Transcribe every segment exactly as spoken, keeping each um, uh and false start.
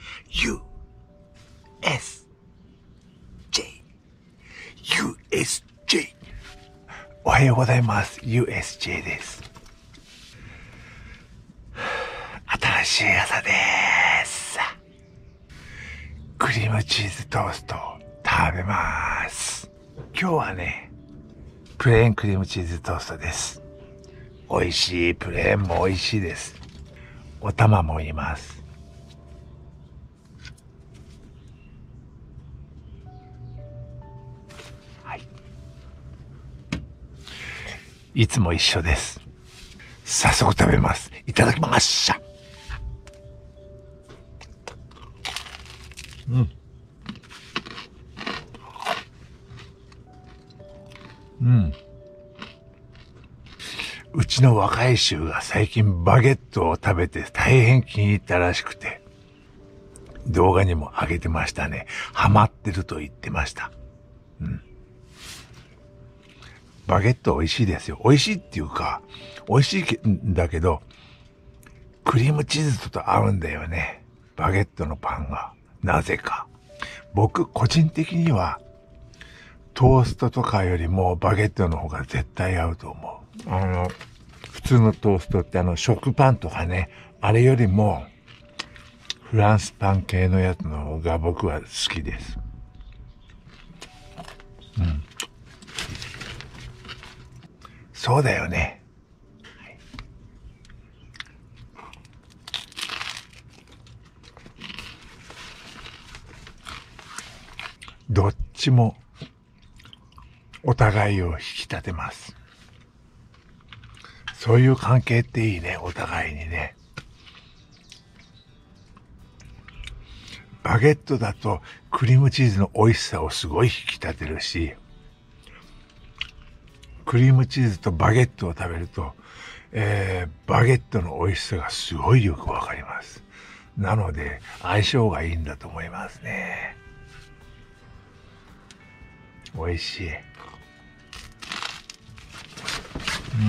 ユーエスジェー ユーエスジェー おはようございます。 ユーエスジェー です。新しい朝です。クリームチーズトーストを食べます。今日はね、プレーンクリームチーズトーストです。美味しい。プレーンも美味しいです。お玉もいます。はい。いつも一緒です。早速食べます。いただきました。うん。うん。うちの若い衆が最近バゲットを食べて大変気に入ったらしくて、動画にも上げてましたね。ハマってると言ってました。うん。バゲット美味しいですよ。美味しいっていうか、美味しいんだけど、クリームチーズと合うんだよね。バゲットのパンが。なぜか。僕、個人的には、トーストとかよりもバゲットの方が絶対合うと思う。あの、普通のトーストってあの食パンとかね、あれよりもフランスパン系のやつの方が僕は好きです。うん。そうだよね。はい、どっちもお互いを引き立てます。そういう関係っていいね、お互いにね。バゲットだとクリームチーズの美味しさをすごい引き立てるし、クリームチーズとバゲットを食べると、えー、バゲットの美味しさがすごいよくわかります。なので相性がいいんだと思いますね。美味しい。うん。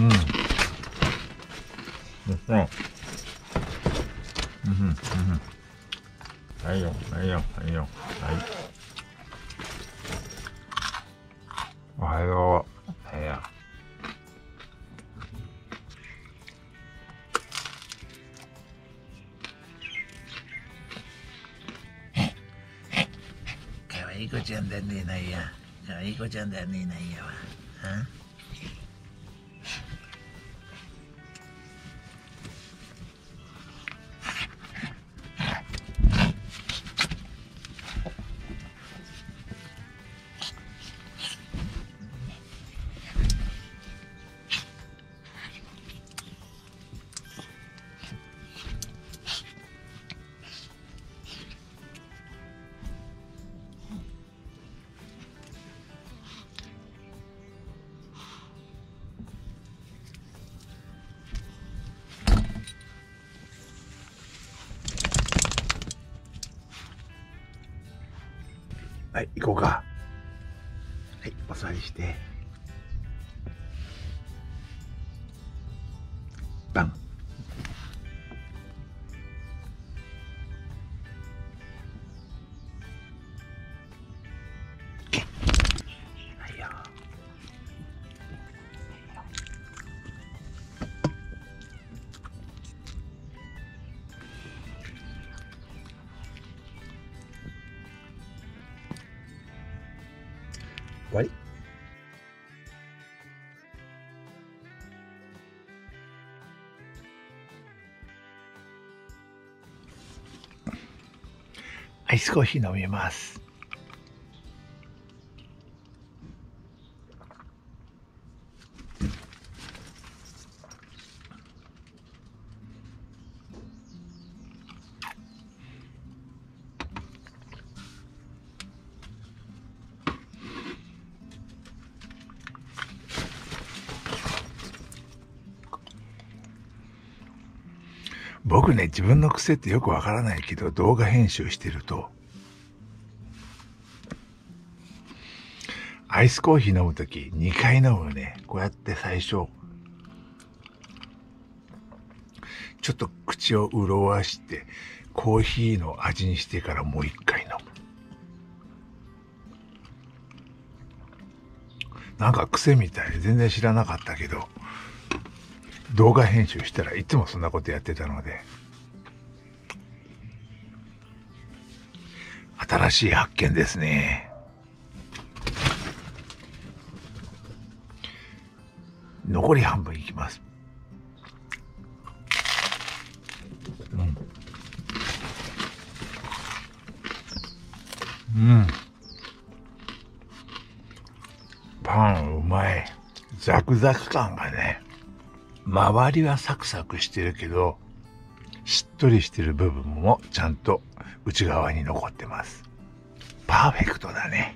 ですね。うんうんうん。はいよ、はいよ、はいよ、はい。おはよう。はいや。かわいい子ちゃんだね、ないや。かわいい子ちゃんだね、ないやわ。ははい、行こうか。はい、お座りして。バン。はいよ。終わり。アイスコーヒー飲みます。僕ね、自分の癖ってよくわからないけど、動画編集してると、アイスコーヒー飲むときにかい飲むね。こうやって最初、 ちょっと口を潤わしてコーヒーの味にしてからもう一回飲む。なんか癖みたいで全然知らなかったけど、動画編集したらいつもそんなことやってたので、新しい発見ですね。残り半分いきます。うん。うん。パンうまい。ザクザク感がね、周りはサクサクしてるけど、しっとりしてる部分もちゃんと内側に残ってます。パーフェクトだね。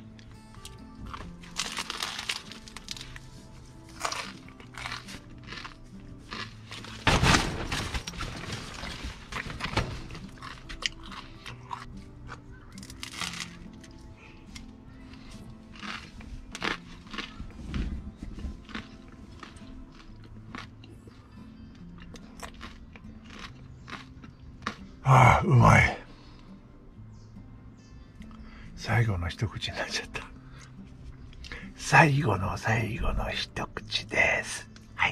ああ、うまい。最後の一口になっちゃった。最後の最後の一口です。はい。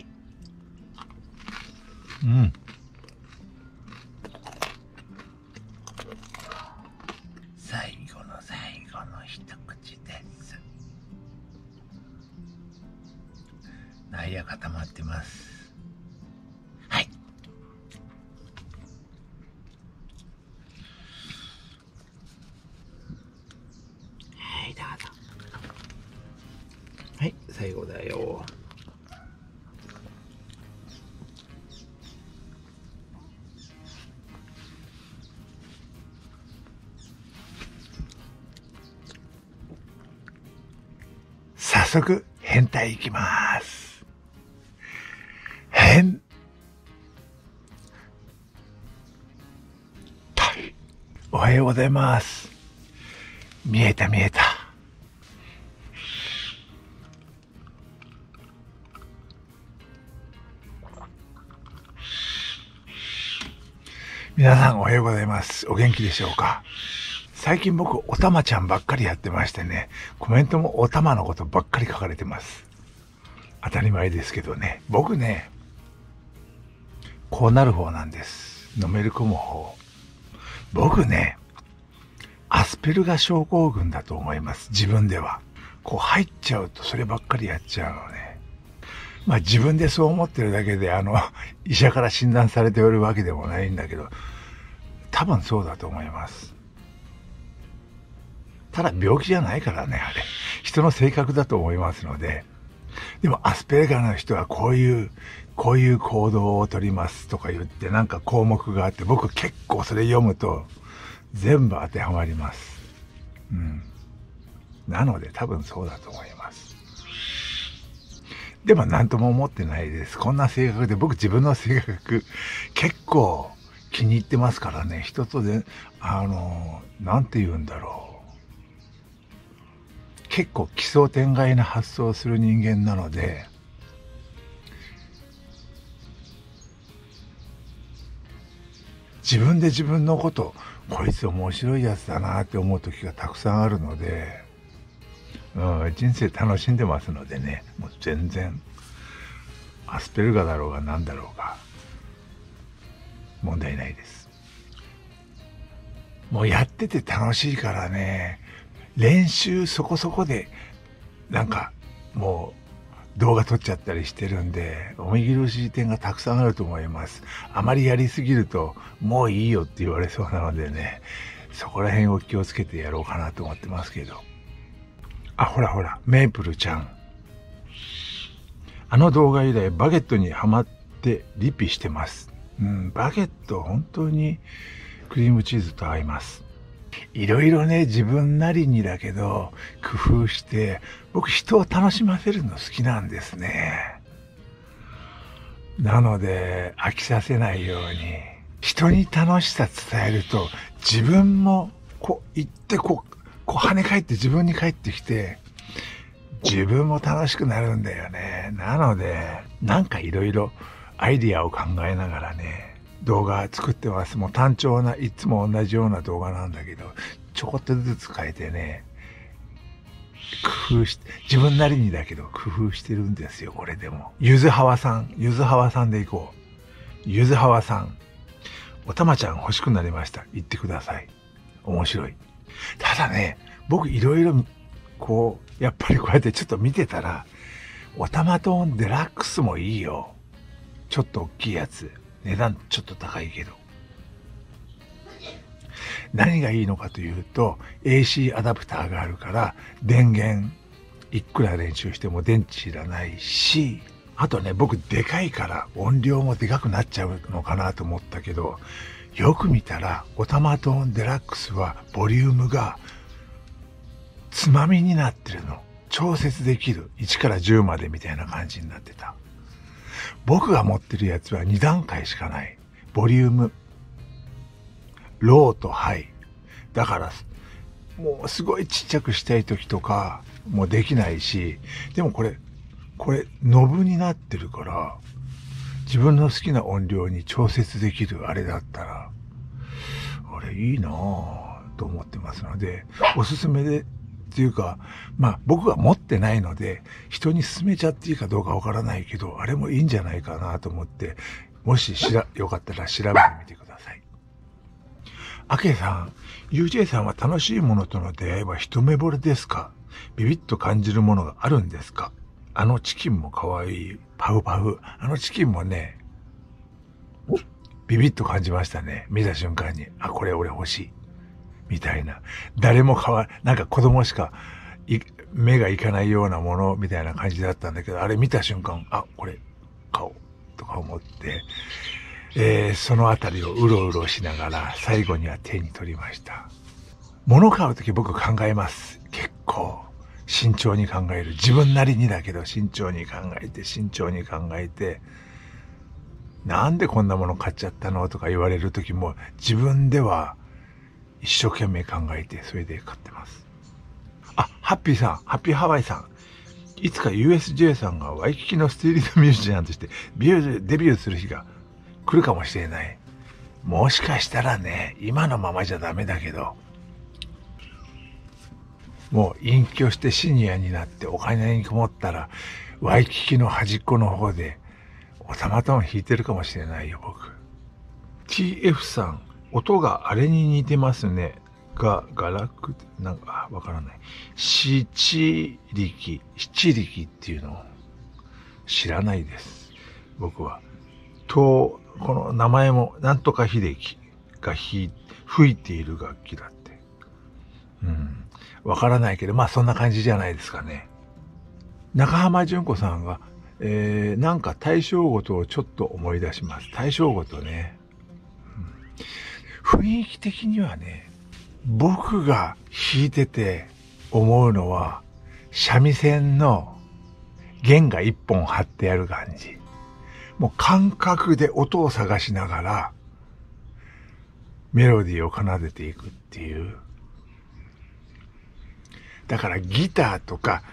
うん。最後の最後の一口です。内野固まってます。はい。はい、どうぞ。はい、最後だよ。早速、変態いきます。変態。おはようございます。見えた見えた。皆さんおはようございます。お元気でしょうか？最近僕、おたまちゃんばっかりやってましてね、コメントもおたまのことばっかり書かれてます。当たり前ですけどね、僕ね、こうなる方なんです。のめり込む方。僕ね、アスペルガ症候群だと思います。自分では。こう入っちゃうとそればっかりやっちゃうのね。まあ自分でそう思ってるだけで、あの、医者から診断されておるわけでもないんだけど、多分そうだと思います。ただ病気じゃないからね、あれ。人の性格だと思いますので。でもアスペルガーの人はこういう、こういう行動をとりますとか言ってなんか項目があって、僕結構それ読むと全部当てはまります。うん。なので多分そうだと思います。でも何とも思ってないです。こんな性格で、僕自分の性格結構気に入ってますからね。人とで、あの、なんて言うんだろう。結構奇想天外な発想をする人間なので、自分で自分のこと、こいつ面白いやつだなって思う時がたくさんあるので、うん、人生楽しんでますのでね、もう全然、アスペルガだろうが何だろうが、問題ないです。もうやってて楽しいからね、練習そこそこで、なんか、もう、動画撮っちゃったりしてるんで、お見苦しい点がたくさんあると思います。あまりやりすぎると、もういいよって言われそうなのでね、そこら辺を気をつけてやろうかなと思ってますけど。あ、ほらほら、メープルちゃん。あの動画以来、バゲットにハマってリピしてます。うん、バゲット、本当にクリームチーズと合います。いろいろね、自分なりにだけど、工夫して、僕人を楽しませるの好きなんですね。なので、飽きさせないように、人に楽しさ伝えると、自分も、こう、行ってこう、こう跳ね返って自分に返ってきて、自分も楽しくなるんだよね。なので、なんかいろいろアイディアを考えながらね、 動画作ってます。もう単調ないつも同じような動画なんだけど、ちょこっとずつ変えてね、工夫して、自分なりにだけど工夫してるんですよ、これでも。ゆずはわさん、ゆずはわさんでいこう。ゆずはわさん、おたまちゃん欲しくなりました。言ってください。面白い。ただね、僕いろいろ、こう、やっぱりこうやってちょっと見てたら、おたまトーンデラックスもいいよ。ちょっと大きいやつ。値段ちょっと高いけど。何がいいのかというと、エーシー アダプターがあるから、電源、いくら練習しても電池いらないし、あとね、僕でかいから音量もでかくなっちゃうのかなと思ったけど、よく見たら、オタマトーンデラックスはボリュームがつまみになってるの。調節できる。いちからじゅうまでみたいな感じになってた。僕が持ってるやつはに段階しかない。ボリューム。ローとハイ。だから、もうすごいちっちゃくしたい時とか、もうできないし、でもこれ、これ、ノブになってるから、自分の好きな音量に調節できるあれだったら、あれいいなぁと思ってますので、おすすめで、っていうか、まあ僕は持ってないので、人に勧めちゃっていいかどうかわからないけど、あれもいいんじゃないかなと思って、もししら、よかったら調べてみてください。アケさん、ユージェー さんは楽しいものとの出会いは一目惚れですか？ビビッと感じるものがあるんですか？あのチキンも可愛い。パフパフ。あのチキンもね、ビビッと感じましたね。見た瞬間に。あ、これ俺欲しい。みたいな。誰も買わ、なんか子供しか目がいかないようなものみたいな感じだったんだけど、あれ見た瞬間、あ、これ買おう。とか思って、えー、そのあたりをうろうろしながら最後には手に取りました。物買うとき僕考えます。結構。慎重に考える。自分なりにだけど慎重に考えて、慎重に考えて、なんでこんなもの買っちゃったのとか言われる時も、自分では一生懸命考えて、それで買ってます。あ、ハッピーさん、ハッピーハワイさん。いつか ユーエスジェー さんがワイキキのストリートミュージアンとしてデビューする日が来るかもしれない。もしかしたらね、今のままじゃダメだけど、もう隠居してシニアになってお金に困ったら、ワイキキの端っこの方で、おたまトーン弾いてるかもしれないよ、僕。ティーエフ さん、音があれに似てますね。が、ガラク、なんか、わからない。七力、七力っていうのを知らないです。僕は。と、この名前も、なんとか秀樹が弾い、吹いている楽器だって。うん。わからないけど、まあそんな感じじゃないですかね。中浜純子さんが、えー、なんか大正琴をちょっと思い出します。大正琴ね、うん。雰囲気的にはね、僕が弾いてて思うのは、三味線の弦が一本張ってある感じ。もう感覚で音を探しながら、メロディーを奏でていくっていう。だからギターとか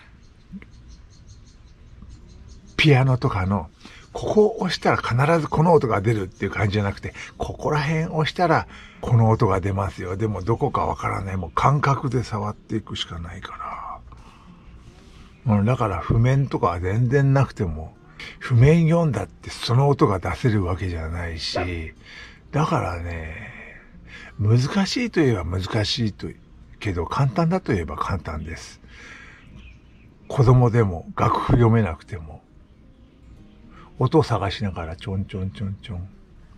ピアノとかのここを押したら必ずこの音が出るっていう感じじゃなくて、ここら辺押したらこの音が出ますよ。でもどこかわからない。もう感覚で触っていくしかないから。だから譜面とかは全然なくても、譜面読んだってその音が出せるわけじゃないし、だからね、難しいといえば難しいとけど簡単だといえば簡単です。子供でも楽譜読めなくても音を探しながらちょんちょんちょんちょん。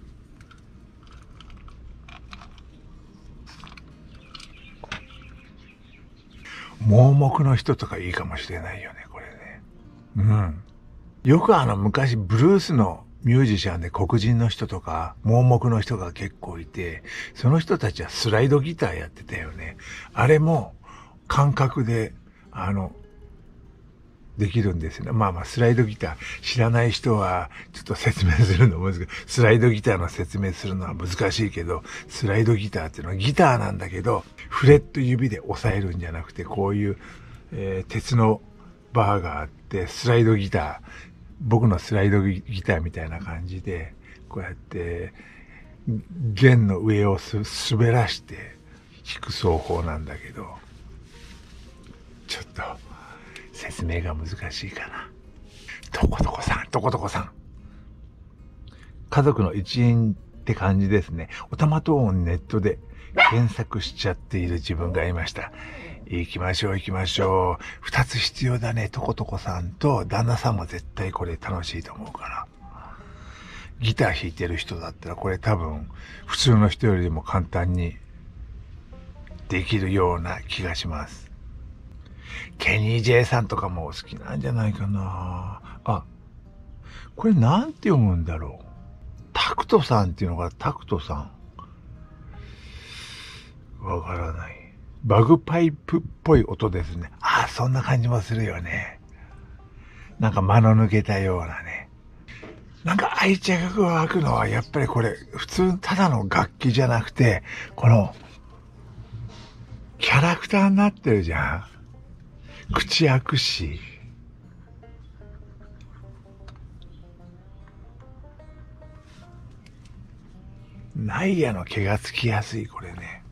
盲目の人とかいいかもしれないよね、これね。うん。よくあの昔ブルースのミュージシャンで黒人の人とか盲目の人が結構いて、その人たちはスライドギターやってたよね。あれも感覚で、あの、できるんですね。まあまあスライドギター知らない人はちょっと説明するの難しい。スライドギターの説明するのは難しいけど、スライドギターっていうのはギターなんだけど、フレット指で押さえるんじゃなくて、こういう、えー、鉄のバーがあって、スライドギター、僕のスライドギターみたいな感じで、こうやって弦の上をす滑らして弾く奏法なんだけど、ちょっと説明が難しいかな。とことこさん、とことこさん。家族の一員って感じですね。おたまトーンをネットで検索しちゃっている自分がいました。行きましょう行きましょう。二つ必要だね。とことこさんと旦那さんも絶対これ楽しいと思うから。ギター弾いてる人だったらこれ多分普通の人よりも簡単にできるような気がします。ケニー・ジェイさんとかも好きなんじゃないかな。あ、これなんて読むんだろう。タクトさんっていうのがタクトさん。わからない。バグパイプっぽい音ですね。ああ、そんな感じもするよね。なんか間の抜けたようなね。なんか愛着が湧くのはやっぱりこれ普通ただの楽器じゃなくて、このキャラクターになってるじゃん。口開くし。ナイアの毛がつきやすい、これね。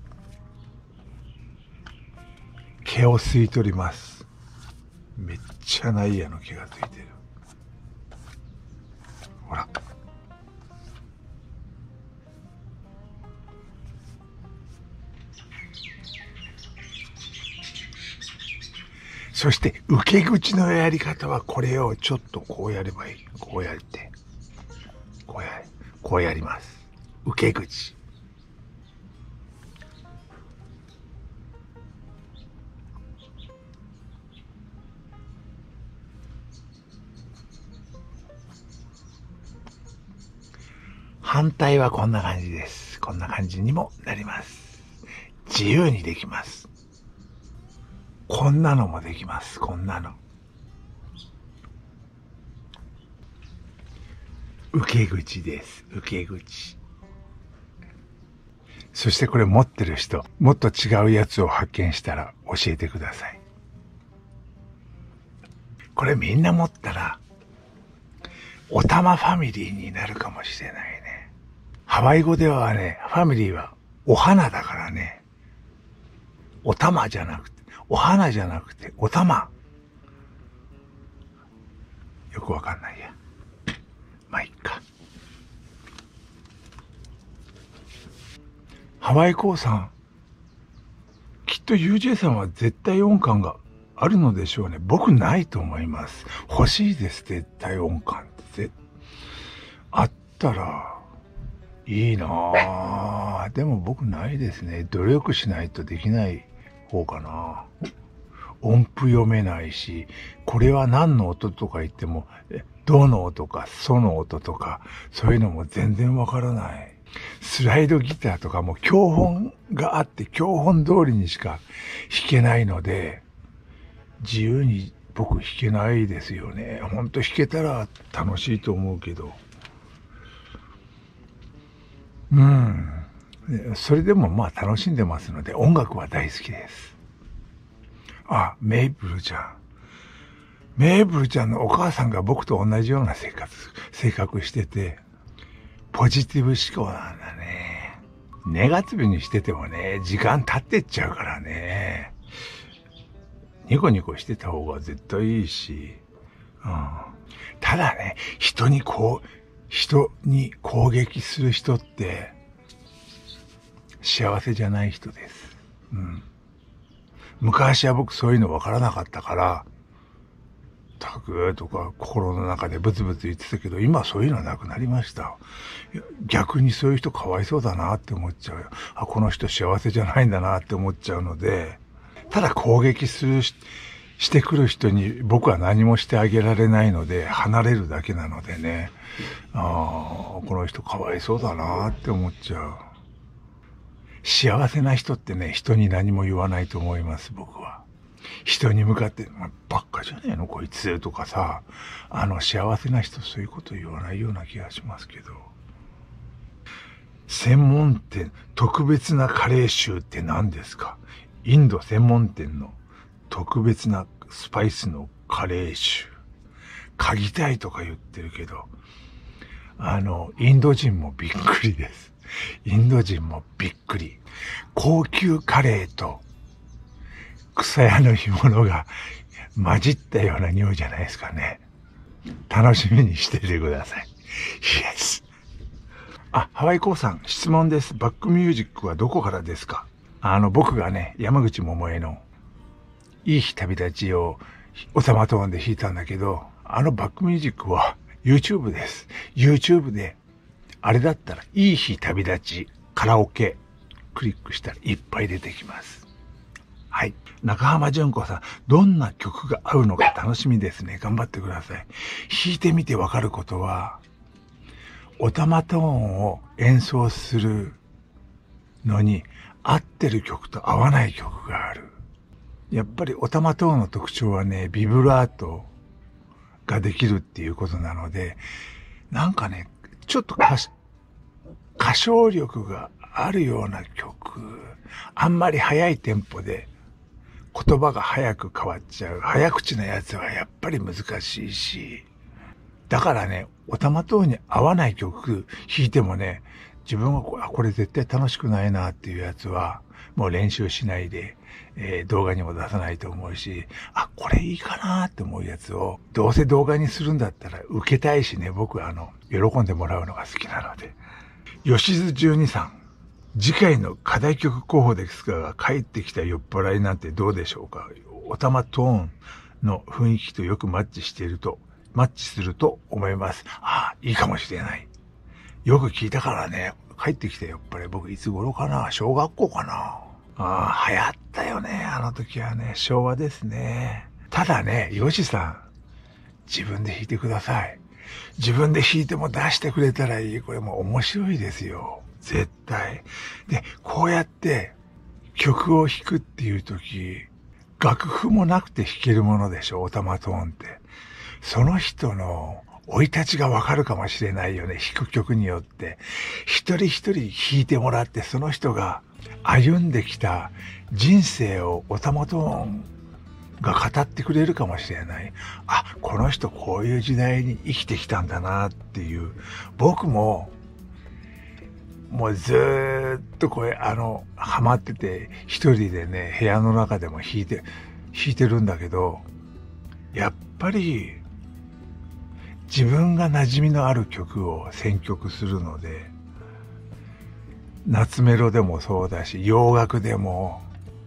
毛を吸い取ります。めっちゃナイアの毛がついてる。ほら。そして、受け口のやり方はこれをちょっとこうやればいい。こうやって。こうや、こうやります。受け口。反対はこんな感じです。こんな感じにもなります。自由にできます。こんなのもできます。こんなの。受け口です。受け口。そしてこれ持ってる人、もっと違うやつを発見したら教えてください。これみんな持ったら、おたまファミリーになるかもしれないね。ハワイ語ではね、ファミリーはお花だからね。おたまじゃなくて、お花じゃなくて、おたま。よくわかんないや。まあ、いっか。ハワイコーさん。きっと ユージェー さんは絶対音感があるのでしょうね。僕ないと思います。欲しいです、絶対音感って。あったら、いいなぁ。でも僕ないですね。努力しないとできない方かな。音符読めないし、これは何の音とか言っても、どの音か、ソの音とか、そういうのも全然わからない。スライドギターとかも教本があって教本通りにしか弾けないので、自由に僕弾けないですよね。ほんと弾けたら楽しいと思うけど。うん。それでもまあ楽しんでますので、音楽は大好きです。あ、メイプルちゃん。メイプルちゃんのお母さんが僕と同じような生活、性格してて、ポジティブ思考なんだね。ネガティブにしててもね、時間経ってっちゃうからね。ニコニコしてた方が絶対いいし。うん、ただね、人にこう、人に攻撃する人って、幸せじゃない人です。うん、昔は僕そういうの分からなかったから、たくとか心の中でブツブツ言ってたけど、今そういうのなくなりました。逆にそういう人かわいそうだなって思っちゃうよ。あ、この人幸せじゃないんだなって思っちゃうので、ただ攻撃するし、してくる人に僕は何もしてあげられないので、離れるだけなのでね、ああ、この人かわいそうだなって思っちゃう。幸せな人ってね、人に何も言わないと思います、僕は。人に向かって、まあ、ばっかじゃねえのこいつとかさ、あの幸せな人そういうこと言わないような気がしますけど。専門店、特別なカレー臭って何ですか？インド専門店の特別なスパイスのカレー臭。嗅ぎたいとか言ってるけど、あの、インド人もびっくりです。 インド人もびっくり。高級カレーと草屋の干物が混じったような匂いじゃないですかね。楽しみにしていてください。イエス。あ、ハワイコーさん、質問です。バックミュージックはどこからですか？あの、僕がね、山口百恵のいい日旅立ちをオタマトーンで弾いたんだけど、あのバックミュージックは YouTube です。YouTube で、あれだったら、いい日旅立ち、カラオケ、クリックしたらいっぱい出てきます。はい。中浜純子さん、どんな曲が合うのか楽しみですね。頑張ってください。弾いてみてわかることは、オタマトーンを演奏するのに合ってる曲と合わない曲がある。やっぱりオタマトーンの特徴はね、ビブラートができるっていうことなので、なんかね、ちょっと歌歌唱力があるような曲、あんまり速いテンポで言葉が早く変わっちゃう早口なやつはやっぱり難しいし、だからね、オタマトーンに合わない曲弾いてもね、自分がこれ、これ絶対楽しくないなっていうやつはもう練習しないで、えー、動画にも出さないと思うし、あ、これいいかなって思うやつをどうせ動画にするんだったら受けたいしね、僕はあの喜んでもらうのが好きなので。吉津じゅうにさん、次回の課題曲候補ですが、帰ってきた酔っ払いなんてどうでしょうか？オタマトーンの雰囲気とよくマッチしていると、マッチすると思います。ああ、いいかもしれない。よく聞いたからね、帰ってきた酔っ払い、僕いつ頃かな？小学校かな？ああ、流行ったよね、あの時はね、昭和ですね。ただね、ヨシさん、自分で弾いてください。自分で弾いても出してくれたらいい。これもう面白いですよ。絶対。で、こうやって曲を弾くっていう時、楽譜もなくて弾けるものでしょ、オタマトーンって。その人の生い立ちがわかるかもしれないよね、弾く曲によって。一人一人弾いてもらって、その人が歩んできた人生をオタマトーンが語ってくれるかもしれない。あ、この人こういう時代に生きてきたんだなっていう。僕も、もうずーっとこれ、あの、ハマってて、一人でね、部屋の中でも弾いて、弾いてるんだけど、やっぱり、自分が馴染みのある曲を選曲するので、夏メロでもそうだし、洋楽でも、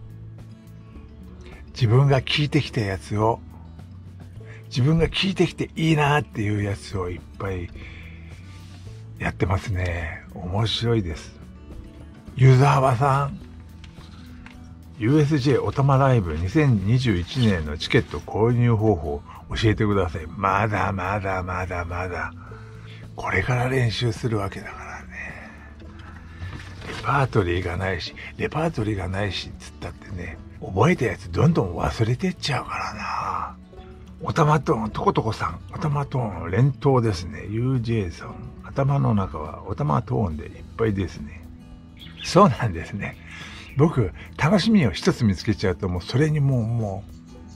自分が聴いてきたやつを、自分が聴いてきていいなっていうやつをいっぱいやってますね。面白いです。湯沢さん、ユーエスジェー オタマライブにせんにじゅういちねんのチケット購入方法教えてください。まだまだまだまだ。これから練習するわけだからね。レパートリーがないし、レパートリーがないし、つったってね、覚えたやつどんどん忘れてっちゃうからな。オタマトーン、トコトコさん、オタマトーン連投ですね。ユージェー さん、頭の中はオタマトーンでいっぱいですね。そうなんですね。僕、楽しみを一つ見つけちゃうと、もうそれにもう、も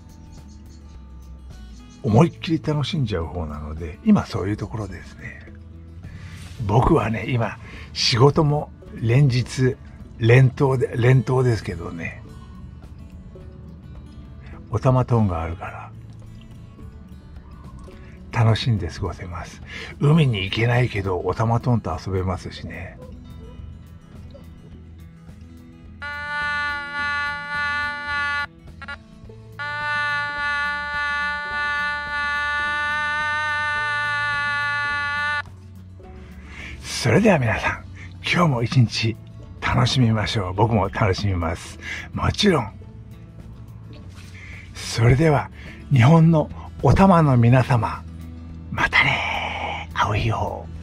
う、思いっきり楽しんじゃう方なので、今そういうところですね。僕はね、今、仕事も連日、連投で、連投ですけどね、オタマトーンがあるから、楽しんで過ごせます。海に行けないけど、オタマトーンと遊べますしね。それでは皆さん、今日も一日楽しみましょう。僕も楽しみます。もちろん。それでは、日本のお玉の皆様、またね。青いよ。